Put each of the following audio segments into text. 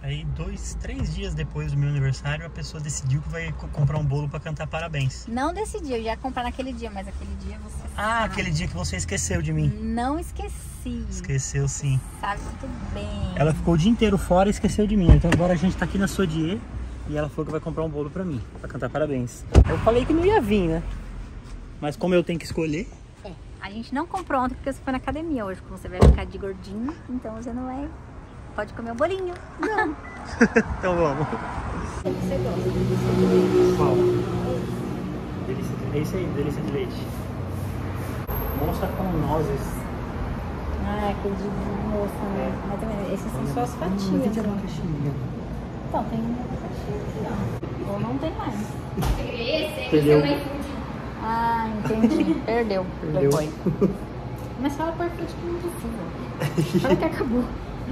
Aí 3 dias depois do meu aniversário, a pessoa decidiu que vai comprar um bolo pra cantar parabéns. Não decidi, eu ia comprar naquele dia, mas aquele dia você Ah, aquele dia que você esqueceu de mim. Não esqueci. Esqueceu sim. Sabe muito bem. Ela ficou o dia inteiro fora e esqueceu de mim. Então agora a gente tá aqui na Sodier e ela falou que vai comprar um bolo pra mim, pra cantar parabéns. Eu falei que não ia vir, né? Mas como eu tenho que escolher... A gente não comprou ontem porque você foi na academia hoje, como você vai ficar de gordinho, então você não vai... Pode comer um bolinho. Não. Então vamos. Você gosta de delícia de leite? Qual? É isso aí, delícia de leite. Moça com nozes. Ah, aquele de moça, né? Mas também, esses são só as fatias. Não tem né? abacaxi. Então, tem um abacaxi aqui, ó. Ou não tem mais. Perdeu. Ah, entendi. Perdeu. Perdeu. Foi. Mas fala por frente que não precisa. Fala que acabou.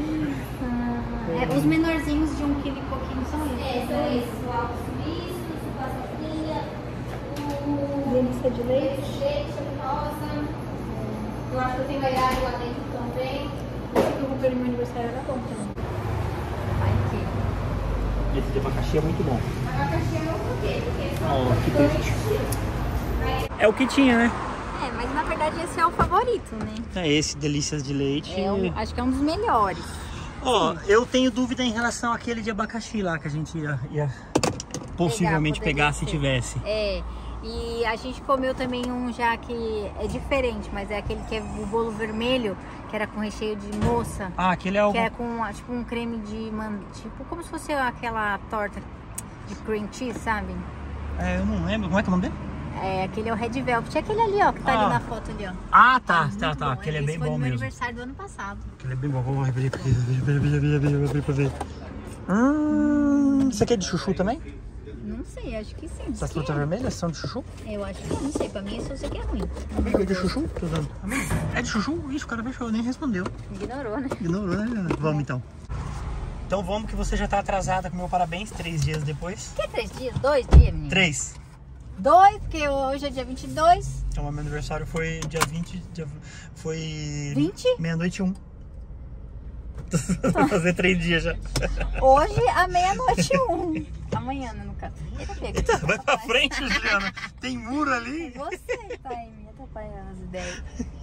Os menorzinhos de 1,5 kg são esses. São esses, o álcool suíço, o passafinha, o Delícia de leite. leite, rosa. Eu acho que eu tenho aiado lá dentro também. Esse que eu comprei no meu aniversário era bom também. Ai, que... Esse de abacaxi é muito bom. Abacaxi é o quê? Porque Ó, que triste. É o que tinha, né? É, mas na verdade esse é o favorito, né? É esse, delícias de leite. Acho que é um dos melhores. Ó, eu tenho dúvida em relação àquele de abacaxi lá que a gente ia possivelmente pegar se tivesse. É, e a gente comeu também um já que é diferente, mas é aquele que é o bolo vermelho, que era com recheio de moça. Ah, aquele é o... Que é com tipo um creme de... Tipo como se fosse aquela torta de cream cheese, sabe? É, eu não lembro. Como é que é o nome dele? É, aquele é o Red Velvet. É aquele ali, ó, que tá ali na foto ali, ó. Ah, tá, Muito tá. bom. Aquele é Esse bem foi bom no meu mesmo. aniversário do ano passado. Aquele é bem bom. Vamos abrir pra ver. Isso aqui é de chuchu também? Não sei, acho que sim. Essas frutas vermelhas são de chuchu? Eu acho que não sei, pra mim isso eu sei que é ruim. Amigo, é de chuchu? Tô dando. Amigo, é de chuchu? Ixi, o cara fechou, nem respondeu. Ignorou, né? Ignorou, né, Juliana? Vamos então. Então vamos que você já tá atrasada com o meu parabéns 3 dias depois. Que 3 dias? 2 dias, menina? 3. 2, porque hoje é dia 22. Então o meu aniversário foi dia 20, foi 20? meia-noite e 1. Vou fazer 3 dias já. Hoje, à meia-noite 1. Amanhã, né, no caso. Eita, vai pra frente, Juliana. Tem muro ali. Você tá aí me atrapalhando as ideias.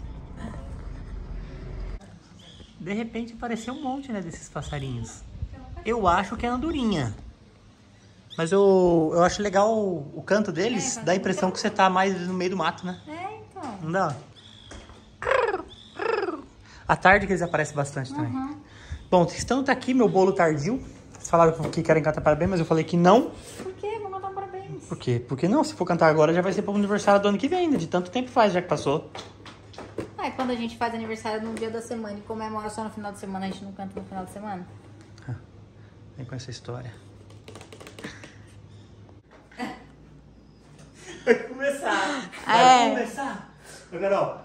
De repente apareceu um monte, né, desses passarinhos. Eu acho que é andorinha. Mas eu acho legal o canto deles, dá a impressão que você tá mais no meio do mato, né? É, então. Não dá? À tarde que eles aparecem bastante também. Bom, estando tá aqui meu bolo tardio. Vocês falaram que querem cantar parabéns, mas eu falei que não. Por quê? Vou cantar parabéns. Por quê? Porque não, se for cantar agora já vai ser pro aniversário do ano que vem, né? De tanto tempo faz já que passou. Ah, e quando a gente faz aniversário no dia da semana e comemora só no final de semana, a gente não canta no final de semana? Vem com essa história. Vai começar. Vai começar. Ô, Carol.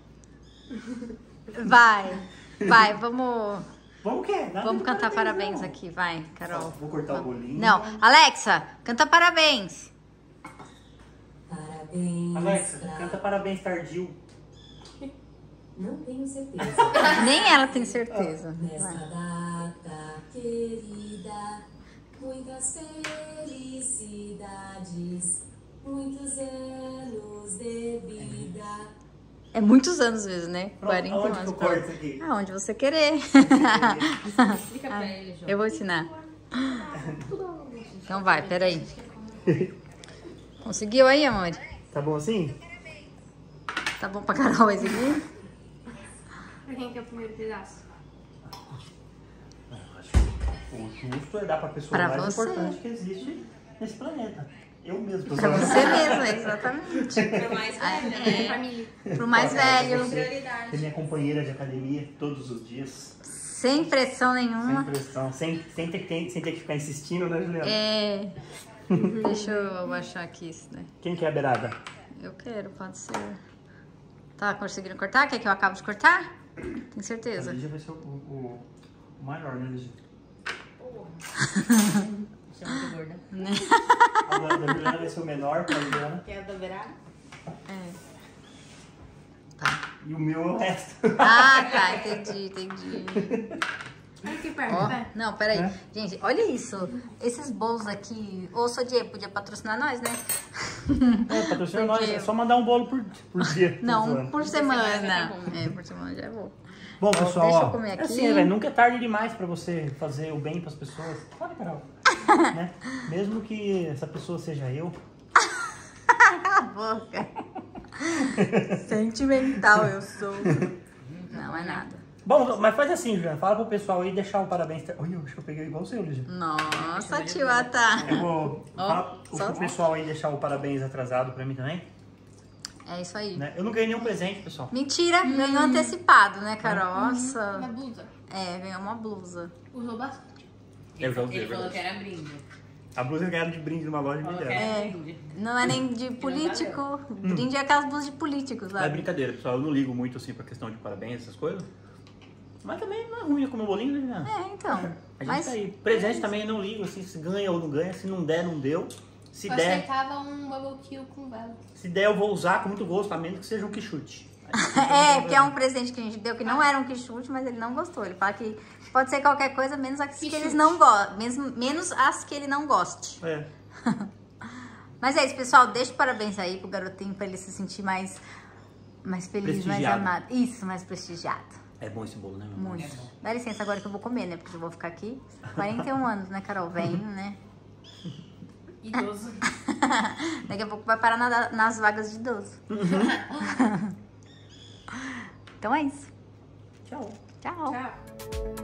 Vai, vamos... Vamos o quê? Vamos cantar parabéns aqui, vai, Carol. Vou cortar o bolinho. Não, Alexa, canta parabéns. Parabéns. Alexa, canta parabéns tardio. Não tenho certeza. Nem ela tem certeza. Nesta Vai. data querida, muitas felicidades, muitos anos de vida. É muitos anos mesmo, né? Pronto, 40 aonde que anos. eu corto isso aqui? Aonde você querer. Explica pra ele, João. Eu vou ensinar. Então vai, peraí. Conseguiu aí, amor? Tá bom assim? Tá bom pra Carol esse aqui? Pra quem que é o primeiro pedaço? O justo é dar pra pessoa Pra mais você. importante que existe nesse planeta. Eu mesmo tô Pra falando. você mesmo, exatamente. Pro mais velho, né? Família. Pro mais velho. Você, Prioridade. que é minha companheira de academia todos os dias. Sem pressão Sem nenhuma. pressão, sem ter que ficar insistindo, né, Juliana? É. Deixa eu baixar aqui isso, né? Quem que é a beirada? Eu quero, pode ser. Tá conseguindo cortar? Quer que eu acabe de cortar? Tem certeza? A Lígia vai ser o maior, né, Lígia? Você é muito gorda. A da Juliana vai ser o menor pra Juliana. Quer a da beirada? É. Tá. E o meu é o resto. Ah, tá, entendi. Aqui perto, Ó, vai. não, peraí. É? Gente, olha isso. Esses bolos aqui. Ô, Sodier, podia patrocinar nós, né? Patrocina Porque- nós, é só mandar um bolo por dia. Não, por semana. semana tá bom. É, por semana já é bom. Bom, Ó, pessoal, deixa eu ó, comer é aqui. assim, velho, nunca é tarde demais pra você fazer o bem pras pessoas. Olha, Carol. Né? Mesmo que essa pessoa seja eu. Cala a boca. Sentimental eu sou. Não é nada. Bom, mas faz assim, Juliana, fala pro pessoal aí deixar o parabéns. Olha, eu acho que eu peguei igual o seu, Luiz. Nossa, tio Ata. Eu vou Ó, falar só- pro pessoal aí deixar o parabéns atrasado pra mim também. É isso aí. Né? Eu não ganhei nenhum presente, pessoal. Mentira, ganhou antecipado, né, Carol? Uma Nossa. blusa. É, ganhou uma blusa. Usou bastante. Eu já usei, Ele falou que verdade. era brinde. A blusa ganhada de brinde numa loja de Falou que milhares. era É. brinde. Não é nem de político. Brinde é aquelas blusas de políticos, É sabe? brincadeira, pessoal. Eu não ligo muito assim pra questão de parabéns, essas coisas. Mas também não é ruim comer bolinho, né, Juliana? É, então. A gente Mas tá aí. Presente também eu não ligo, assim, se ganha ou não ganha. Se não der, não deu. Se Eu der, aceitava um bubble kill com vela. se der, eu vou usar com muito gosto, a menos que seja um quichute. é, porque é um presente que a gente deu que não era um quichute, mas ele não gostou. Ele fala que pode ser qualquer coisa, menos as que Quichute. eles não gostam. Menos as que ele não goste. É. Mas é isso, pessoal. Deixa o parabéns aí pro garotinho pra ele se sentir mais feliz, mais Prestigiado. amado. Isso, mais prestigiado. É bom esse bolo, né, meu amor? Muito. Dá licença agora que eu vou comer, né? Porque eu vou ficar aqui 41 anos, né, Carol? Venho, né? Idoso. Daqui a pouco vai parar nas vagas de idoso. Então é isso. Tchau. Tchau. Tchau.